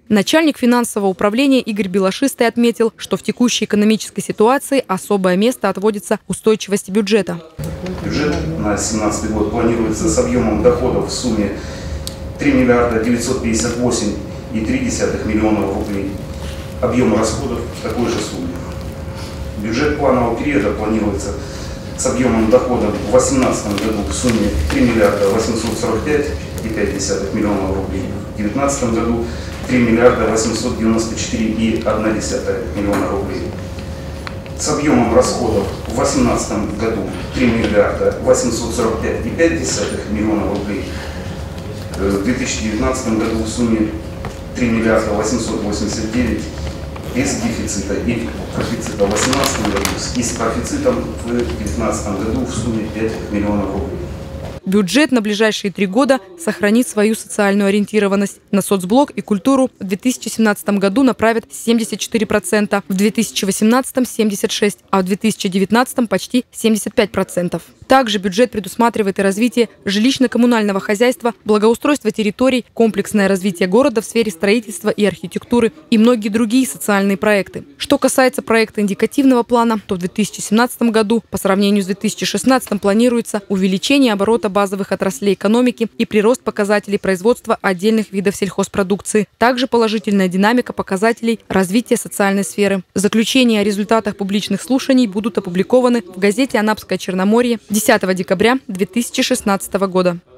Начальник финансового управления Игорь Белошистый отметил, что в текущей экономической ситуации особое место отводится устойчивости бюджета. Бюджет на 2017 год планируется с объемом доходов в сумме 3 миллиарда 958,3 миллиона рублей. Объем расходов в такой же сумме. Бюджет планового периода планируется с объемом доходов в 2018 году в сумме 3 миллиарда 845,5 миллиона рублей. В 2019 году 3 миллиарда 894,1 миллиона рублей. С объемом расходов в 2018 году 3 миллиарда 845,5 миллиона рублей. В 2019 году в сумме 3 миллиарда 889 без дефицита и профицита в 2018 году и с профицитом в 2019 году в сумме 5 миллионов рублей. Бюджет на ближайшие 3 года сохранит свою социальную ориентированность. На соцблок и культуру в 2017 году направят 74%, в 2018 – 76%, а в 2019 – почти 75%. Также бюджет предусматривает и развитие жилищно-коммунального хозяйства, благоустройство территорий, комплексное развитие города в сфере строительства и архитектуры и многие другие социальные проекты. Что касается проекта индикативного плана, то в 2017 году по сравнению с 2016 планируется увеличение оборота базовых отраслей экономики и прирост показателей производства отдельных видов сельхозпродукции. Также положительная динамика показателей развития социальной сферы. Заключения о результатах публичных слушаний будут опубликованы в газете «Анапское Черноморье» 10 декабря 2016 года.